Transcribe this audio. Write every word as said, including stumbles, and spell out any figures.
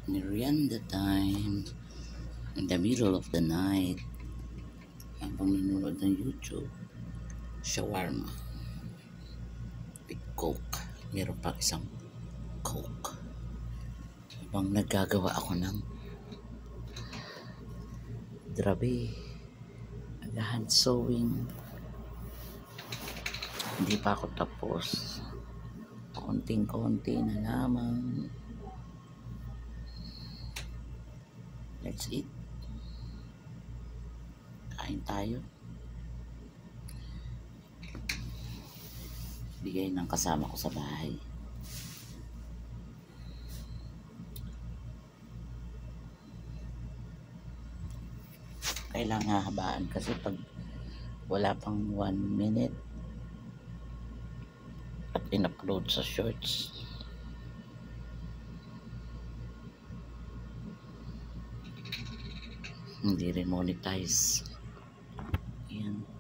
Merienda time in the middle of the night habang nanonood ng YouTube. Shawarma with Coke. Meron pa isang Coke. Habang naggagawa ako ng grabe, nag-hand sewing. Hindi pa ako tapos. Konting-konti na lamang. Let's eat. Kain tayo. Bigay ng kasama ko sa bahay. Kailangan habaan kasi pag wala pang one minute at in-upload sa shorts, hindi rin monetize. Ayan.